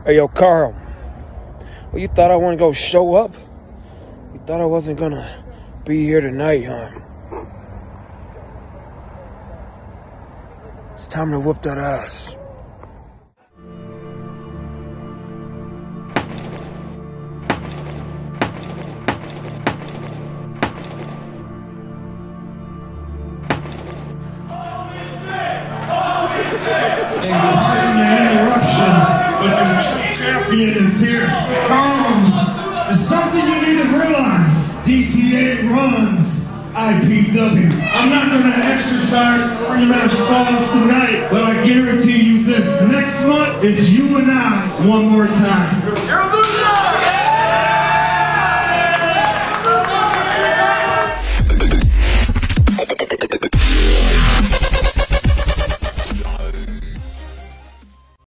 Hey, yo, Karam. Well, you thought I wasn't going to show up? You thought I wasn't going to be here tonight, huh? It's time to whoop that ass. Hey, pardon the interruption, but the champion is here. There's something you need to realize. DTA runs IPW. I'm not going to exercise rematch clause tonight, but I guarantee you this. Next month, it's you and I one more time.